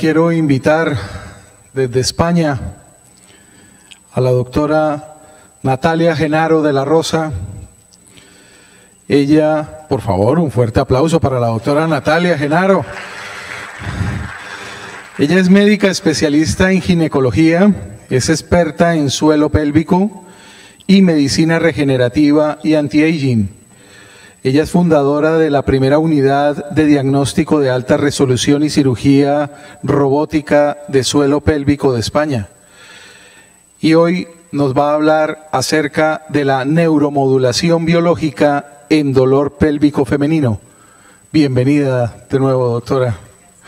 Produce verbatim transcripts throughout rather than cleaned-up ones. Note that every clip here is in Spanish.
quiero invitar desde España a la doctora Natalia Genaro de la Rosa. Ella, por favor, un fuerte aplauso para la doctora Natalia Genaro. Ella es médica especialista en ginecología, es experta en suelo pélvico y medicina regenerativa y anti-aging. Ella es fundadora de la primera unidad de diagnóstico de alta resolución y cirugía robótica de suelo pélvico de España. Y hoy nos va a hablar acerca de la neuromodulación biológica en dolor pélvico femenino. Bienvenida de nuevo, doctora.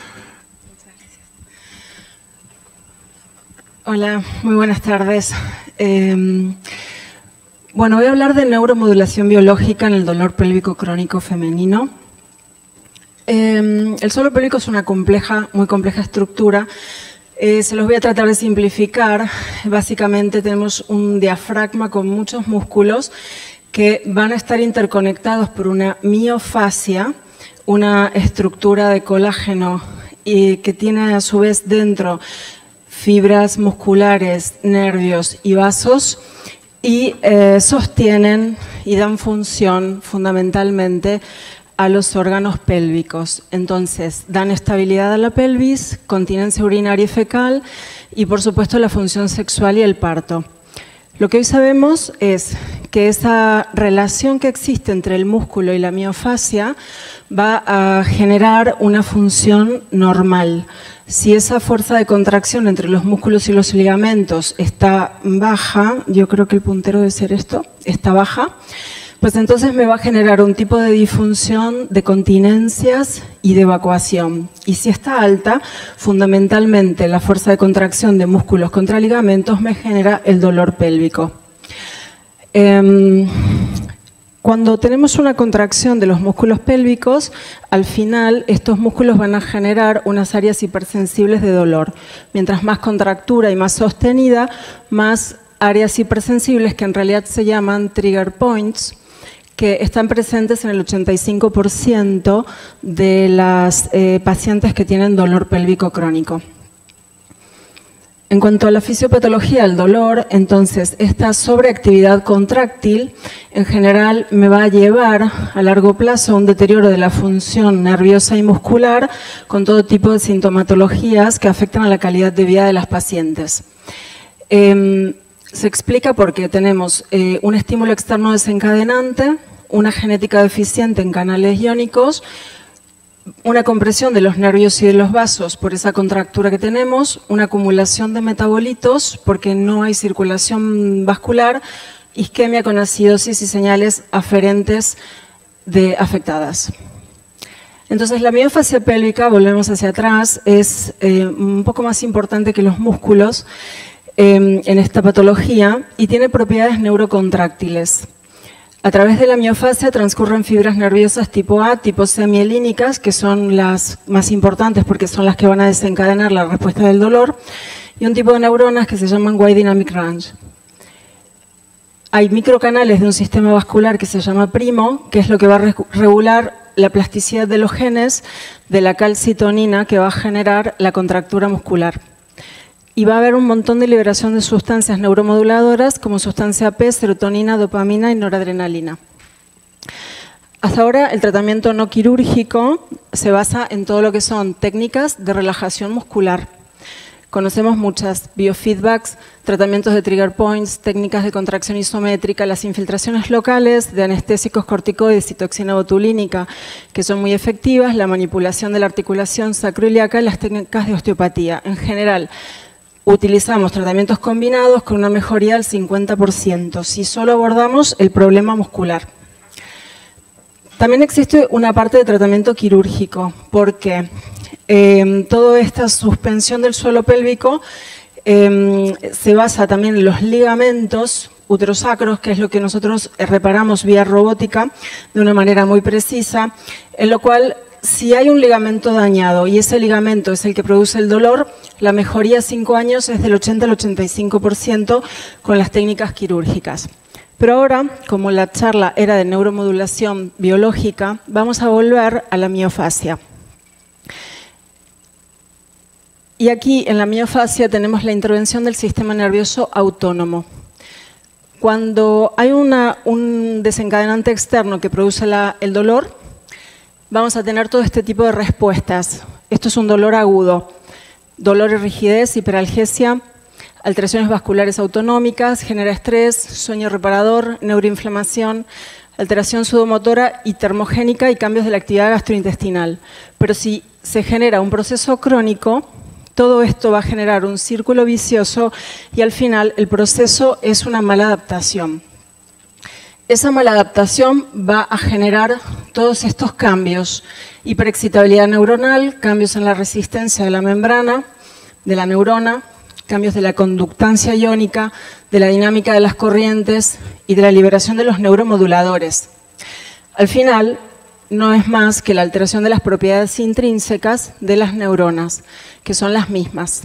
Hola, muy buenas tardes. Eh, bueno, voy a hablar de neuromodulación biológica en el dolor pélvico crónico femenino. Eh, el suelo pélvico es una compleja, muy compleja estructura. Eh, se los voy a tratar de simplificar. Básicamente tenemos un diafragma con muchos músculos que van a estar interconectados por una miofascia, una estructura de colágeno y que tiene a su vez dentro fibras musculares, nervios y vasos, y eh, sostienen y dan función fundamentalmente a los órganos pélvicos. Entonces, dan estabilidad a la pelvis, continencia urinaria y fecal y, por supuesto, la función sexual y el parto. Lo que hoy sabemos es que esa relación que existe entre el músculo y la miofascia va a generar una función normal. Si esa fuerza de contracción entre los músculos y los ligamentos está baja, yo creo que el puntero debe ser esto, está baja, pues entonces me va a generar un tipo de disfunción de continencias y de evacuación. Y si está alta, fundamentalmente la fuerza de contracción de músculos contra ligamentos me genera el dolor pélvico. Eh, Cuando tenemos una contracción de los músculos pélvicos, al final estos músculos van a generar unas áreas hipersensibles de dolor. Mientras más contractura y más sostenida, más áreas hipersensibles que en realidad se llaman trigger points, que están presentes en el ochenta y cinco por ciento de las eh, pacientes que tienen dolor pélvico crónico. En cuanto a la fisiopatología del dolor, entonces esta sobreactividad contráctil en general me va a llevar a largo plazo a un deterioro de la función nerviosa y muscular con todo tipo de sintomatologías que afectan a la calidad de vida de las pacientes. Eh, se explica porque tenemos eh, un estímulo externo desencadenante, una genética deficiente en canales iónicos, una compresión de los nervios y de los vasos por esa contractura que tenemos, una acumulación de metabolitos porque no hay circulación vascular, isquemia con acidosis y señales aferentes de afectadas. Entonces la miofascia pélvica, volvemos hacia atrás, es eh, un poco más importante que los músculos eh, en esta patología y tiene propiedades neurocontráctiles. A través de la miofascia transcurren fibras nerviosas tipo A, tipo C mielínicas, que son las más importantes porque son las que van a desencadenar la respuesta del dolor, y un tipo de neuronas que se llaman Wide Dynamic Range. Hay microcanales de un sistema vascular que se llama primo, que es lo que va a regular la plasticidad de los genes de la calcitonina que va a generar la contractura muscular. Y va a haber un montón de liberación de sustancias neuromoduladoras como sustancia P, serotonina, dopamina y noradrenalina. Hasta ahora el tratamiento no quirúrgico se basa en todo lo que son técnicas de relajación muscular. Conocemos muchas: biofeedbacks, tratamientos de trigger points, técnicas de contracción isométrica, las infiltraciones locales de anestésicos corticoides y toxina botulínica, que son muy efectivas, la manipulación de la articulación sacroiliaca y las técnicas de osteopatía. En general, utilizamos tratamientos combinados con una mejoría del cincuenta por ciento si solo abordamos el problema muscular. También existe una parte de tratamiento quirúrgico porque eh, toda esta suspensión del suelo pélvico eh, se basa también en los ligamentos uterosacros, que es lo que nosotros reparamos vía robótica de una manera muy precisa, en lo cual si hay un ligamento dañado y ese ligamento es el que produce el dolor, la mejoría a cinco años es del ochenta al ochenta y cinco por ciento con las técnicas quirúrgicas. Pero ahora, como la charla era de neuromodulación biológica, vamos a volver a la miofascia. Y aquí, en la miofascia, tenemos la intervención del sistema nervioso autónomo. Cuando hay una, un desencadenante externo que produce la, el dolor, vamos a tener todo este tipo de respuestas. Esto es un dolor agudo, dolor y rigidez, hiperalgesia, alteraciones vasculares autonómicas, genera estrés, sueño reparador, neuroinflamación, alteración sudomotora y termogénica y cambios de la actividad gastrointestinal. Pero si se genera un proceso crónico, todo esto va a generar un círculo vicioso y al final el proceso es una mala adaptación. Esa mala adaptación va a generar todos estos cambios: hiperexcitabilidad neuronal, cambios en la resistencia de la membrana, de la neurona, cambios de la conductancia iónica, de la dinámica de las corrientes y de la liberación de los neuromoduladores. Al final, no es más que la alteración de las propiedades intrínsecas de las neuronas, que son las mismas.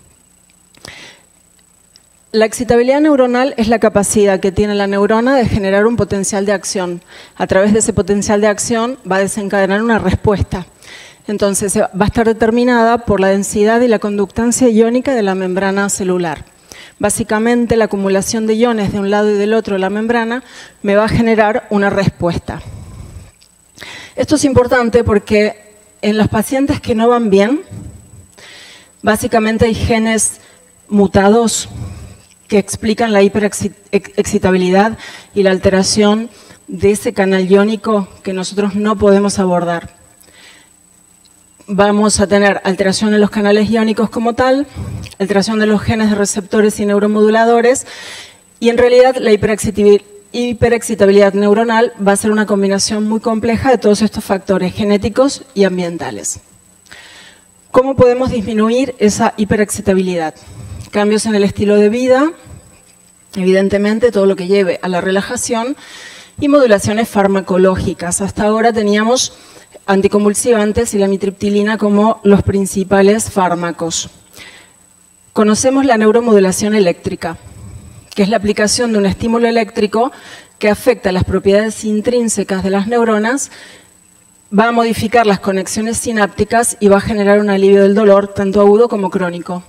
La excitabilidad neuronal es la capacidad que tiene la neurona de generar un potencial de acción. A través de ese potencial de acción va a desencadenar una respuesta. Entonces va a estar determinada por la densidad y la conductancia iónica de la membrana celular. Básicamente, la acumulación de iones de un lado y del otro de la membrana me va a generar una respuesta. Esto es importante porque en los pacientes que no van bien, básicamente hay genes mutados que explican la hiperexcitabilidad y la alteración de ese canal iónico que nosotros no podemos abordar. Vamos a tener alteración en los canales iónicos como tal, alteración de los genes de receptores y neuromoduladores, y en realidad la hiperexcitabilidad hiperexcitabilidad neuronal va a ser una combinación muy compleja de todos estos factores genéticos y ambientales. ¿Cómo podemos disminuir esa hiperexcitabilidad? Cambios en el estilo de vida, evidentemente todo lo que lleve a la relajación, y modulaciones farmacológicas. Hasta ahora teníamos anticonvulsivantes y la amitriptilina como los principales fármacos. Conocemos la neuromodulación eléctrica, que es la aplicación de un estímulo eléctrico que afecta las propiedades intrínsecas de las neuronas, va a modificar las conexiones sinápticas y va a generar un alivio del dolor, tanto agudo como crónico.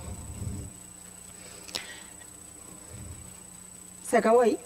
¿Se acabó ahí?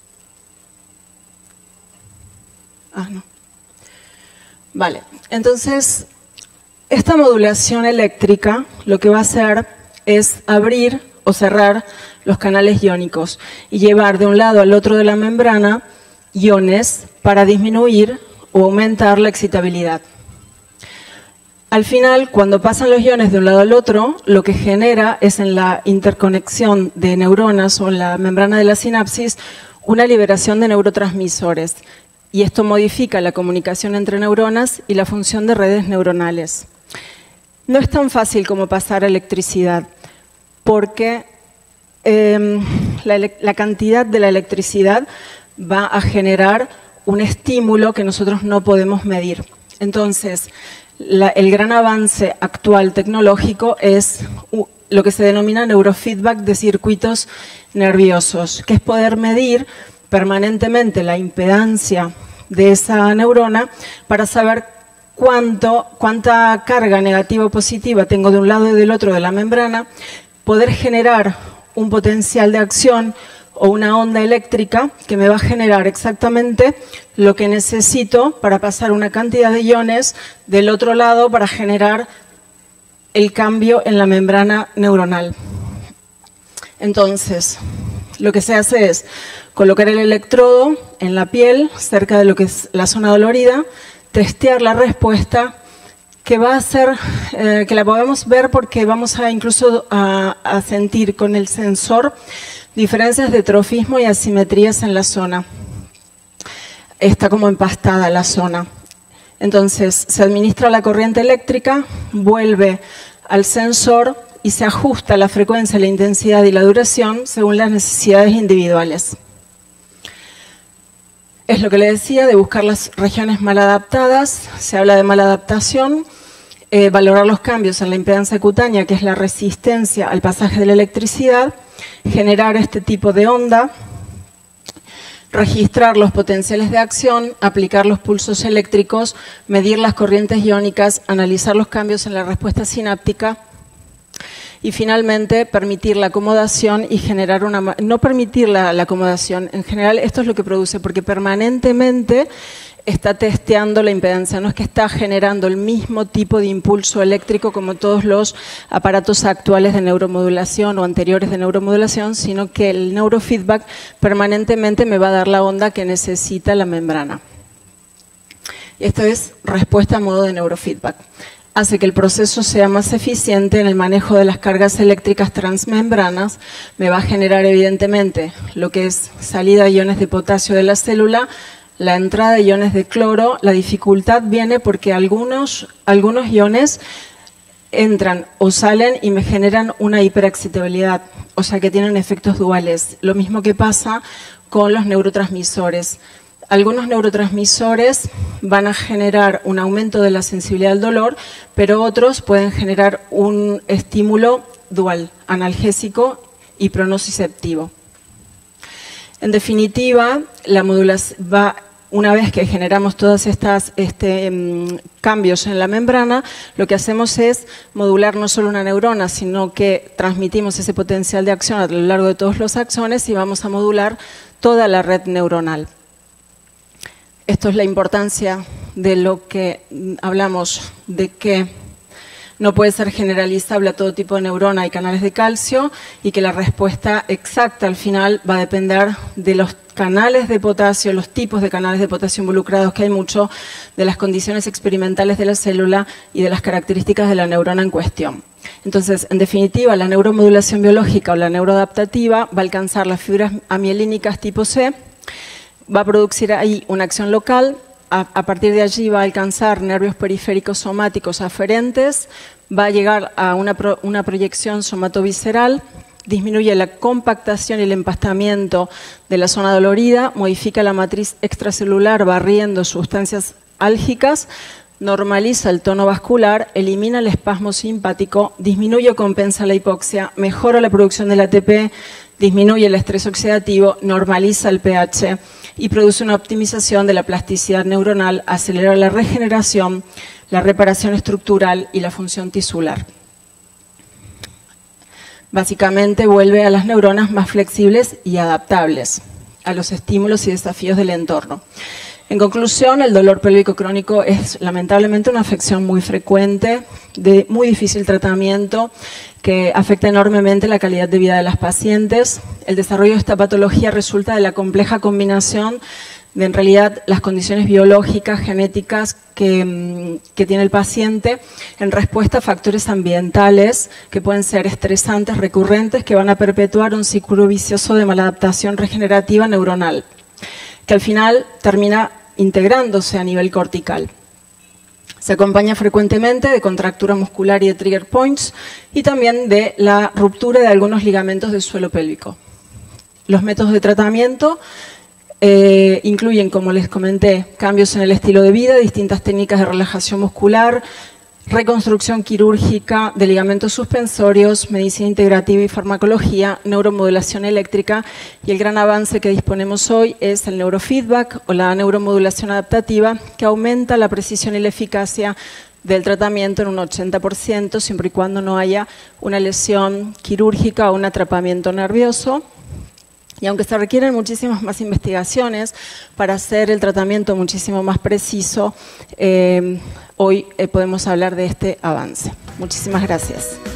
Ah, no. Vale, entonces, esta modulación eléctrica lo que va a hacer es abrir o cerrar los canales iónicos y llevar de un lado al otro de la membrana iones para disminuir o aumentar la excitabilidad. Al final, cuando pasan los iones de un lado al otro, lo que genera es en la interconexión de neuronas o en la membrana de la sinapsis una liberación de neurotransmisores. Y esto modifica la comunicación entre neuronas y la función de redes neuronales. No es tan fácil como pasar electricidad, porque eh, la, la cantidad de la electricidad va a generar un estímulo que nosotros no podemos medir. Entonces, la, el gran avance actual tecnológico es uh, lo que se denomina neurofeedback de circuitos nerviosos, que es poder medir permanentemente la impedancia de esa neurona para saber cuánto, cuánta carga negativa o positiva tengo de un lado y del otro de la membrana, poder generar un potencial de acción o una onda eléctrica que me va a generar exactamente lo que necesito para pasar una cantidad de iones del otro lado para generar el cambio en la membrana neuronal. Entonces, lo que se hace es colocar el electrodo en la piel, cerca de lo que es la zona dolorida, testear la respuesta, que va a ser, eh, que la podemos ver porque vamos a incluso a, a sentir con el sensor diferencias de trofismo y asimetrías en la zona. Está como empastada la zona. Entonces, se administra la corriente eléctrica, vuelve al sensor y se ajusta la frecuencia, la intensidad y la duración según las necesidades individuales. Es lo que le decía, de buscar las regiones mal adaptadas. Se habla de maladaptación, eh, valorar los cambios en la impedancia cutánea, que es la resistencia al pasaje de la electricidad, generar este tipo de onda, registrar los potenciales de acción, aplicar los pulsos eléctricos, medir las corrientes iónicas, analizar los cambios en la respuesta sináptica Y finalmente, permitir la acomodación y generar una... No permitir la, la acomodación, en general esto es lo que produce, porque permanentemente está testeando la impedancia, no es que está generando el mismo tipo de impulso eléctrico como todos los aparatos actuales de neuromodulación o anteriores de neuromodulación, sino que el neurofeedback permanentemente me va a dar la onda que necesita la membrana. Esto es respuesta a modo de neurofeedback. Hace que el proceso sea más eficiente en el manejo de las cargas eléctricas transmembranas, me va a generar evidentemente lo que es salida de iones de potasio de la célula, la entrada de iones de cloro. La dificultad viene porque algunos, algunos iones entran o salen y me generan una hiperexcitabilidad, o sea que tienen efectos duales. Lo mismo que pasa con los neurotransmisores. Algunos neurotransmisores van a generar un aumento de la sensibilidad al dolor, pero otros pueden generar un estímulo dual, analgésico y pronociceptivo. En definitiva, la modulación va, una vez que generamos todos estos este, um, cambios en la membrana, lo que hacemos es modular no solo una neurona, sino que transmitimos ese potencial de acción a lo largo de todos los axones y vamos a modular toda la red neuronal. Esto es la importancia de lo que hablamos, de que no puede ser generalizable a todo tipo de neurona y canales de calcio y que la respuesta exacta al final va a depender de los canales de potasio, los tipos de canales de potasio involucrados, que hay mucho, de las condiciones experimentales de la célula y de las características de la neurona en cuestión. Entonces, en definitiva, la neuromodulación biológica o la neuroadaptativa va a alcanzar las fibras amielínicas tipo C, va a producir ahí una acción local. A, a partir de allí va a alcanzar nervios periféricos somáticos aferentes, va a llegar a una, pro, una proyección somatovisceral, disminuye la compactación y el empastamiento de la zona dolorida, modifica la matriz extracelular barriendo sustancias álgicas, normaliza el tono vascular, elimina el espasmo simpático, disminuye o compensa la hipoxia, mejora la producción del A T P, disminuye el estrés oxidativo, normaliza el pH y produce una optimización de la plasticidad neuronal, acelera la regeneración, la reparación estructural y la función tisular. Básicamente vuelve a las neuronas más flexibles y adaptables a los estímulos y desafíos del entorno. En conclusión, el dolor pélvico crónico es lamentablemente una afección muy frecuente, de muy difícil tratamiento, que afecta enormemente la calidad de vida de las pacientes. El desarrollo de esta patología resulta de la compleja combinación de, en realidad, las condiciones biológicas, genéticas que, que tiene el paciente en respuesta a factores ambientales que pueden ser estresantes, recurrentes, que van a perpetuar un círculo vicioso de maladaptación regenerativa neuronal, que al final termina integrándose a nivel cortical. Se acompaña frecuentemente de contractura muscular y de trigger points y también de la ruptura de algunos ligamentos del suelo pélvico. Los métodos de tratamiento eh, incluyen, como les comenté, cambios en el estilo de vida, distintas técnicas de relajación muscular, reconstrucción quirúrgica de ligamentos suspensorios, medicina integrativa y farmacología, neuromodulación eléctrica, y el gran avance que disponemos hoy es el neurofeedback o la neuromodulación adaptativa, que aumenta la precisión y la eficacia del tratamiento en un ochenta por ciento, siempre y cuando no haya una lesión quirúrgica o un atrapamiento nervioso. Y aunque se requieren muchísimas más investigaciones para hacer el tratamiento muchísimo más preciso, eh, hoy eh, podemos hablar de este avance. Muchísimas gracias.